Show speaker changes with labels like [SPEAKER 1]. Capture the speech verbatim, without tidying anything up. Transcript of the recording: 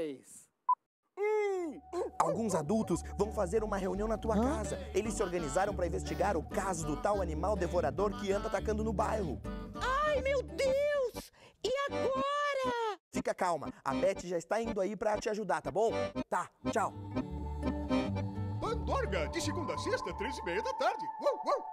[SPEAKER 1] vez.
[SPEAKER 2] Alguns adultos vão fazer uma reunião na tua Hã? casa. Eles se organizaram para investigar o caso do tal animal devorador que anda atacando no bairro.
[SPEAKER 3] Ai, meu Deus! E agora?
[SPEAKER 2] Fica calma, a Beth já está indo aí para te ajudar, tá bom? Tá, tchau.
[SPEAKER 4] Pandorga, de segunda a sexta, três e meia da tarde. Uou, uou.